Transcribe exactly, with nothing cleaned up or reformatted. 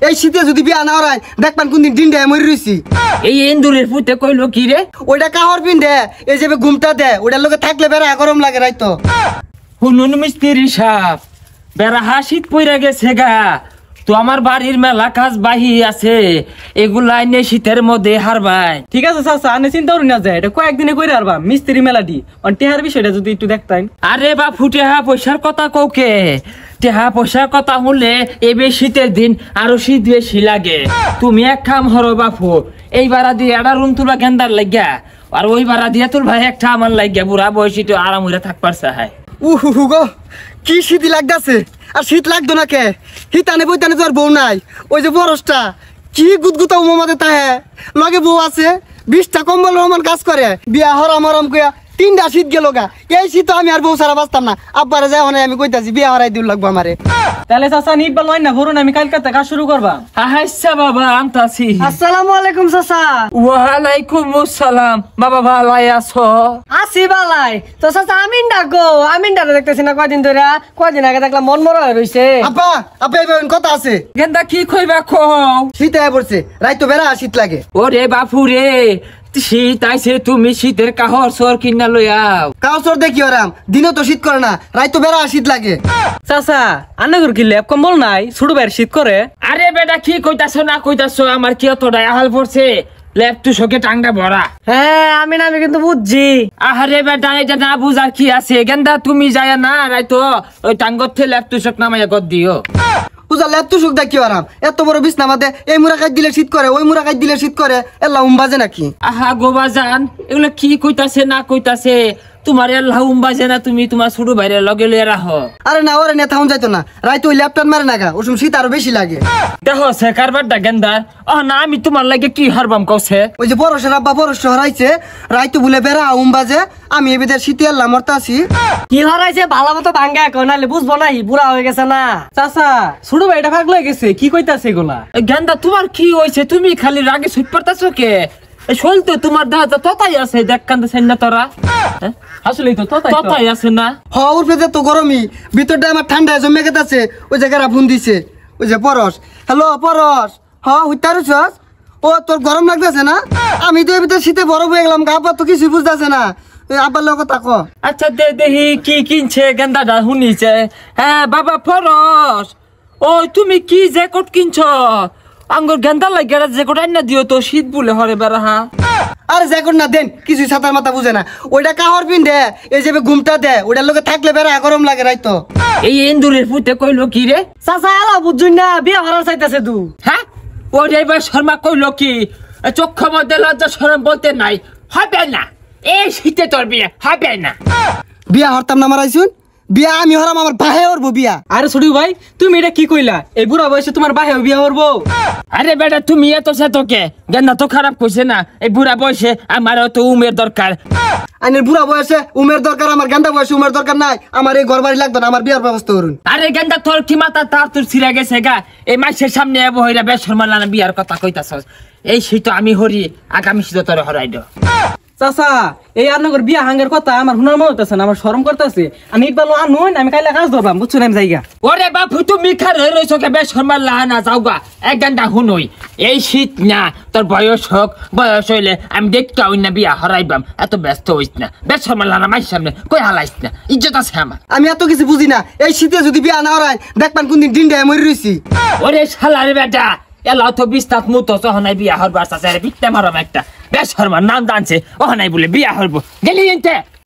এই শীতে যদি বিয়া না হয় দেখবেন কোনদিন ডিন্ডে মরি রইছি। এই ইন্দুরের পুতে কইলো কি রে? ওইটা কাহর পিন্ধে এই যে ঘুমটা দে ওটার লোকে থাকলে বেড়া গরম লাগে রাইতো। হুনুন মিস্ত্রি সাপ বেড়া হাসিত পইরা গেছে গা, তো আমার বাড়ির মেলা কাজ বাহি আছে, এগুলা আইনে শীতের মধ্যে হারবাই। ঠিক আছে চাচা, আনে চিন্তা করি না যায়, এটা কয়েকদিনে কইরা হারবা মিস্ত্রি মেলাটি। টেহার বিষয়টা যদি একটু দেখতেন। আরে বাপু টেহা পয়সার কথা কৌকে, টেহা পয়সার কথা হলে এবে শীতের দিন আরো শীত বেশি লাগে। তুমি এক কাম হরো বাপু, এই বারা দিয়ে একটা রুম তুলবা গেন্দার লাগিয়া, আর ওই বারা দিয়ে তোর ভাই একটা আমার লাগিয়া, বুড়া বয়সী তো আরাম হইরা থাকবার চায়। উহু গো কি শীতই লাগতেছে। আর শীত লাগতো না কে, হিতানে বইতানে তো আর বউ নাই। ওই যে বরসটা কি গুদগুতা উমামাদে তাহে লগে বউ আছে, বিশটা কম্বল রহমান কাজ করে। বিয়া হরাম হরাম কইয়া তিনটা শীত গেল গা। এই শীত আমি আর বউ সারা বাঁচতাম না। আব্বারে যাই অনেক আমি কইতাছি বিয়া হরাই দিল লাগবো আমারে। তাহলে চাচা নিট বা লয় না ভরুন, আমি কালকে কাজ শুরু করবা। আচ্ছা বাবা আনতাছি। আসসালামু আলাইকুম চাচা। ওয়ালাইকুম আসসালাম। বাবা ভালাই আছো? আসি বালাই তো চাচা। আমিন ডাকো, আমিন ডাকে দেখতেছি না কয়দিন ধরে। কয়দিন আগে দেখলাম মন মরা হয়ে রইছে। আব্বা আব্বা এবার কথা আছে। গেন্দা কি কইবা কও? শীত আয় পড়ছে, রাইতো বেড়া শীত লাগে। ওরে বাপু রে, শীত আইছে, তুমি শীতের কাহর সর কিনা লইয়াও। কাউসর দেখি ওরাম দিনও তো শীত করে না, রাইতো বেড়া শীত লাগে। চাচা আন্নাগুর কি লেপ কম্বল নাই? ছোট ভাইয়ের শীত করে। আরে বেটা কি কইতাছো না কইতাছো, আমার কি অতটা আহাল পড়ছে? ল্যাপ টু শোকে টাংটা ভরা। হ্যাঁ আমিন আমি কিন্তু বুঝছি। আহারে বেটা এটা না বুঝার কি আছে? গেন্দা তুমি যায় না রাইতো ওই টাঙ্গর থেকে ল্যাপ টু শোক নামাইয়া গদ দিও। বুঝা ল্যাপ তো সুখ দেখি আরাম। এত বড় বিছনা মাদে এই মুড়া কাজ দিলে শীত করে, ওই মুড়া কাজ দিলে শীত করে। এল্লা উম্বাজে নাকি? আহা গোবা জান, এগুলো কি কইতাছে না কইতাছে? তোমার এল্লা উম্বাজে না, তুমি তোমার ছোট ভাইরে লগে লইয়া রাখো। আরে না ওরে নেতা হন যাইতো না, রাইতো ওই ল্যাপটপ মারে নাগা, ওসম শীত আরো বেশি লাগে। দেখো সে কারবারটা গেন্দার। ও না আমি তোমার লাগে কি হারবাম কওছে? ওই যে পরশের আব্বা পরশ হরাইছে, রাইতো বলে বেড়া উম্বাজে। আমি এবিদের শীতে এল্লা মরতাছি। কি হরাইছে ভালো মতো ভাঙ্গা এখন, নাহলে বুঝবো না বুড়া হয়ে গেছে না। চাচা ছোট ভাইটা পাগল হয়ে গেছে, কি কইতাছে এগুলা? গেন্দা তোমার কি হয়েছে? তুমি খালি রাগে ছুট পড়তাছো কে? শোল তো তোমার দেহ তো ততাই আছে, দেখ কান্দাছেন না তোরা? আসলে তো ততাই আছে না? হ উঠবে তো গরমই, ভিতরটা আমার ঠান্ডা জমে গেছে। ওই জায়গায় ফোন দিছে ওই যে পরশ। হ্যালো পরশ, হ হুইতারুছ? ও তোর গরম লাগতেছে না? আমি তো এর ভিতরে শীতে বরফ হয়ে গেলাম, আব্বা তো কিছু বুঝতেছে না। আব্বার লোক কথা ক। আচ্ছা দে দেখি কি কিনছে গেন্দাটা শুনিছে। হ্যাঁ বাবা পরশ, ওই তুমি কি জ্যাকেট কিনছ? আঙ্গুর গেন্দা লাগে জ্যাকেট আইনা দিও তো, শীত বলে হরে বেড়া। হা আরে জ্যাকেট না দেন, কিছু ছাতার মাথা বুঝে না। ওইটা কাহর পিন্ধে এই যে ঘুমটা দে ওটার লোকে থাকলে বেড়া গরম লাগে রাইতো। এই ইন্দুরের পুতে কইলো কি রে? চাচা এলা বুঝুন না, বিয়া হরার চাইতেছে তু। হ্যাঁ ও এবার শর্মা কইলো কি? চক্ষ মধ্যে লজ্জা শরম বলতে নাই, হবে না। এই শীতে তোর বিয়ে হবে না। বিয়া হরতাম না মারাইছুন, বিয়া আমি হরাম আমার বাহে হরবো বিয়া। আরে ছোট ভাই তুমি এটা কি কইলা? এই বুড়া বয়সে তোমার বাহেও বিয়া করবো? আরে বেটা তুমি এত সে তোকে গেন্দা তো খারাপ কইছে না? এই বুড়া বয়সে আমার তো উমের দরকার। আইনের বুড়া বয়সে উমের দরকার, আমার গান্দা বয়সে উমের দরকার নাই। আমার এই ঘর বাড়ি লাগতো না, আমার বিয়ার ব্যবস্থা করুন। আরে গেন্দা তোর কি মাথা তার তোর ছিঁড়া গেছে গা? এই মাসের সামনে এবো হইরা বেশ শর্মালানা বিয়ার কথা কইতাছস। এই শীত আমি হরি, আগামী শীত তোর হরাই দো। চাচা এই আন্নাগর বিয়া হাঙ্গের কথা আমার হুনার মনে হইতাছে না, আমার শরম করতেছে। আমি ইকবাল আনুন, আমি কাইলা কাজ ধরবাম, বুঝছো না? আমি জায়গা ওরে বাপু তুমি খার হয়ে রইছো কে? বেশ শর্মালানা যাওগা এক গান্ডা হুনই। এই শীত না, তোর বয়স হোক, বয়স হইলে আমি দেখতে হই না বিয়া হরাইবাম। এত ব্যস্ত হইস না, বেশ শর্মালানা মাইর সামনে কই হালাইস না, ইজ্জত আছে আমার। আমি এত কিছু বুঝি না, এই শীতে যদি বিয়া না হরাই দেখবেন কোনদিন ডিন্ডে মরি রইছি। ওরে শালারে বেটা, এলা তো বিস্তাত মুতো সহনাই বিয়া হরবার চাচা, বিকতে মারম একটা বেশ শর্মার নাম জানছে ওহনাই বলে বিয়া হরবো। গেলি এনতে